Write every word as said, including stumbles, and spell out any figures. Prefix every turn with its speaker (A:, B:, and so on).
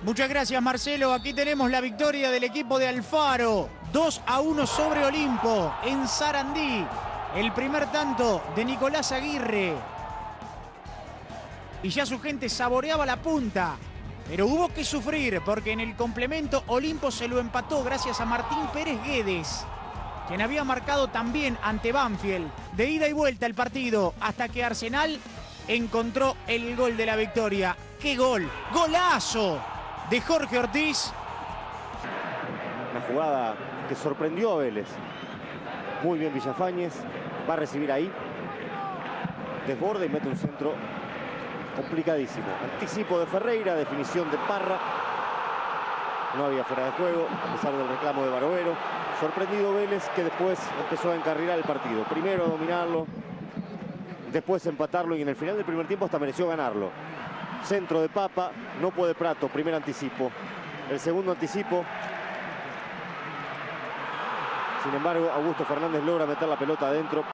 A: Muchas gracias, Marcelo. Aquí tenemos la victoria del equipo de Alfaro. dos a uno sobre Olimpo en Sarandí. El primer tanto de Nicolás Aguirre. Y ya su gente saboreaba la punta. Pero hubo que sufrir porque en el complemento Olimpo se lo empató gracias a Martín Pérez Guedes, quien había marcado también ante Banfield. De ida y vuelta el partido hasta que Arsenal encontró el gol de la victoria. ¡Qué gol! ¡Golazo! De Jorge Ortiz.
B: Una jugada que sorprendió a Vélez. Muy bien Villafañez. Va a recibir ahí. Desborda y mete un centro complicadísimo. Anticipo de Ferreira, definición de Parra. No había fuera de juego, a pesar del reclamo de Barovero. Sorprendido Vélez, que después empezó a encarrilar el partido. Primero a dominarlo, después empatarlo y en el final del primer tiempo hasta mereció ganarlo. Centro de Papa, no puede Prato, primer anticipo. El segundo anticipo. Sin embargo, Augusto Fernández logra meter la pelota adentro.